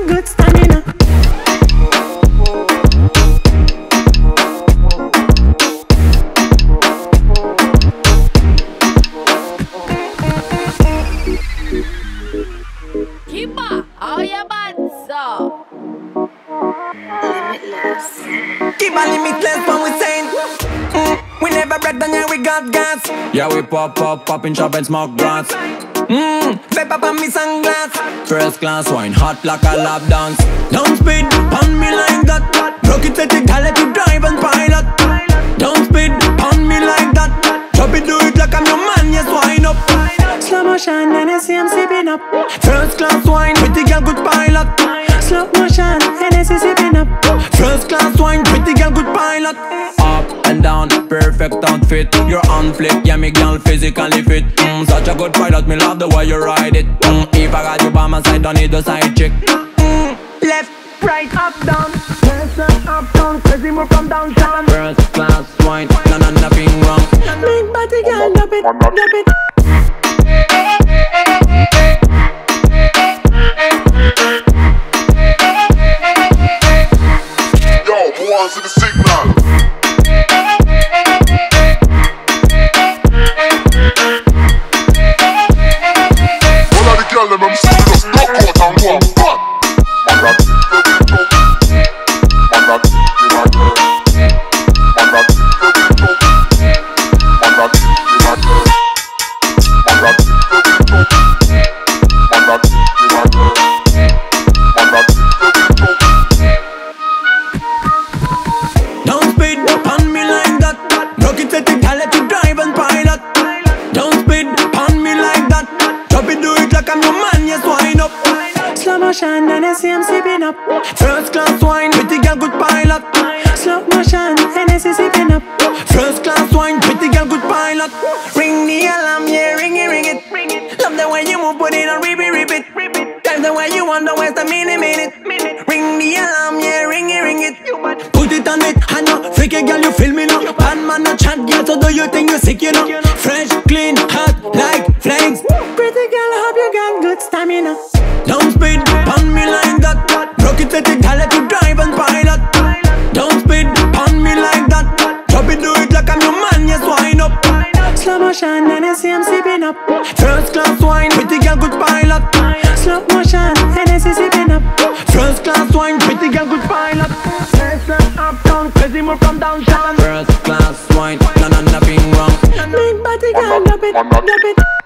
girl good stamina. Keeper, how you bad, sir? Keep a limitless when we saying we never break down, yeah we got gas. Yeah, we pop in shop and smoke grass. Vape up on me sunglass. First class wine, hot like a lap dance. Don't speed on me like that. Rock it at the let you drive and pilot. Don't speed on me like that. Drop it, do it like I'm your man, yes, wine up. Slow motion, Hennessy I'm sipping up. First class wine, pretty girl, good pilot. Slow motion, Hennessy sipping up. First class wine, pretty girl, good pilot. Up and down, perfect outfit. You're on flick, yeah, me girl physically fit. Such a good pilot, me love the way you ride it. If I got you by my side, don't need a side chick. Left, right, up, down. Left, right, up, down. Crazy move from downtown. First class wine, nothing wrong. Big body girl, dub it, dub it. Yo, who wants to the signal? All of the girls, them see me just knock out and go and bang. Man, that man, that my girl. Man, that my girl. Man, that my girl. Man, that my girl. Man, that Don't speed on me like that. Rock it at the let you drive and pilot. Don't speed on me like that. Drop it, do it like I'm your man, yes, wine up. Slow motion, Hennessy I'm sipping up. First class wine, pretty girl, good pilot. Slow motion, Hennessy sipping up. First class wine, pretty girl, good pilot. Ring the alarm, yeah, ring it, ring it. Love the way you move, put it on repeat, repeat. That's the way you want, don't waste a minute. Ring the alarm, yeah, ring it, ring it. Put it on it, and you freaky girl, you feel me now. Bad man, no chat, girl, so do you think you sick, you know? Fresh, clean, hot, like flames. Pretty girl, I hope you got good stamina. Don't speed on me like that. Rock it at the let you drive and pilot. Don't speed on me like that. Drop it, do it like I'm your man, yes, wine up. Slow motion, Hennessy I'm sipping up. First class wine, pretty girl, good pilot. Slow motion, Hennessy sipping up. First class wine, pretty girl, good pilot. First class up down, crazy move from downtown. First class wine, nothing wrong. Big body girl, dub it, dub it.